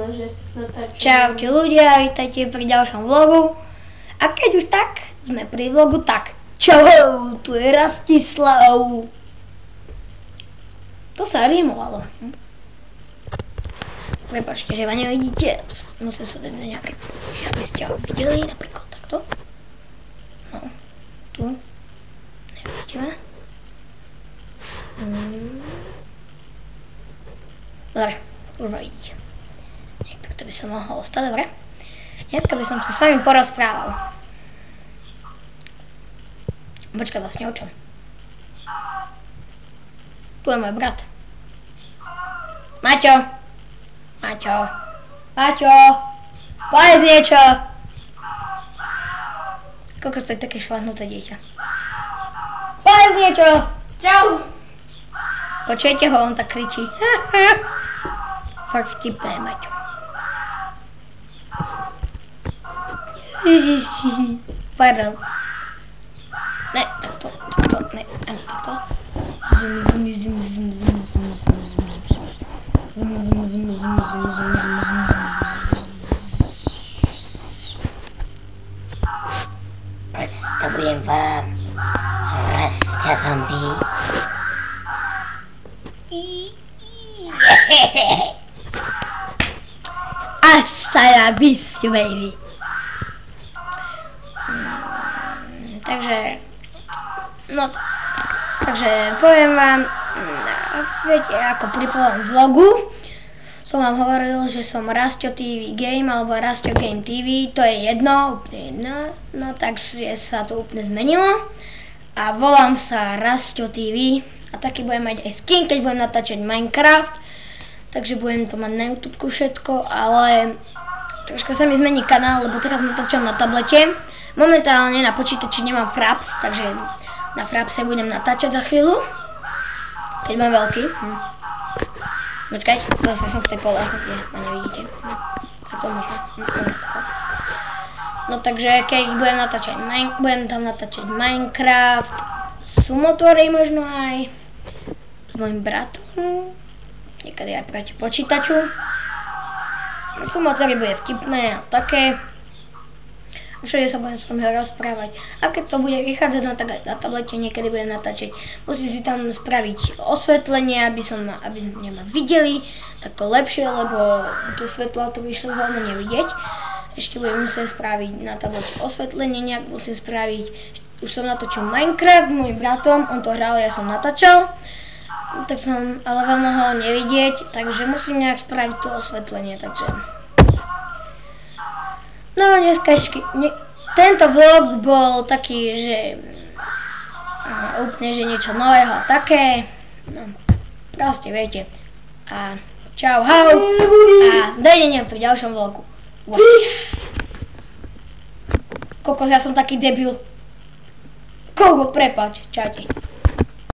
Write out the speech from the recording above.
že natáčam. Čaute ľudia, vítajte pri ďalšom vlogu. A keď už tak, sme pri vlogu, tak čau, tu je Rastislav. To sa rimovalo. Prepáčte, že ma nevidíte, musím sa dať na nejaké, aby ste ho videli, napríklad takto. No, tu, nevidíte ma. Dobre, už ma vidíte. Takto by som mohol ostať, dobre? Dneska by som sa s vami porozprával. Počkaj, vlastne o čom? Tu je môj brat. Maťo! Maťo! Maťo! Povedz niečo! Koľko stojí také švahnuté dieťa? Povedz niečo! Čau! Počujete ho, on tak kričí. Fakt vtipné, Maťo. Pardon. Ne, takto, ne, takto. Predstavujem vám Rasta zombie. Hasta la vista, baby. Takže poviem vám, viete, ako pri prvom vlogu som vám hovoril, že som Rastio TV Game alebo Rastio Game TV, to je jedno, no takže sa to úplne zmenilo a volám sa Rastio TV a taký budem mať aj skin, keď budem natáčať Minecraft, takže budem to mať na YouTube všetko, ale troška sa mi zmení kanál, lebo teraz natáčam na tablete. Momentálne na počítači nemám Fraps, takže na Frapse budem natáčať za chvíľu, keď mám veľký. Počkajte, zase som v tej pole, kde ma nevidíte. Co to možno? No takže keď budem tam natáčať Minecraft, Sumotory možno aj s mojim bratom, niekedy aj proti počítaču. Sumotory bude vtipné a také. Všade sa budem s tom rozprávať. A keď to bude vychádzať, no tak aj na tablete niekedy budem natáčať. Musím si tam spraviť osvetlenie, aby mňa ma videli, tak to lepšie, lebo do svetla to vyšlo veľmi nevidieť. Ešte budem musieť spraviť na tablete osvetlenie, nejak musím spraviť. Už som natočil Minecraft s môjim bratom, on to hral, ja som natáčal. Tak som ale veľmi ho nevidieť, takže musím nejak spraviť to osvetlenie, takže... No dneska tento vlog bol taký, že úplne, že niečo nového a také, no proste viete. A čau, hau a dovidenia pri ďalšom vlogu. Kokos, ja som taký debil. Koľko, prepáč, čaute.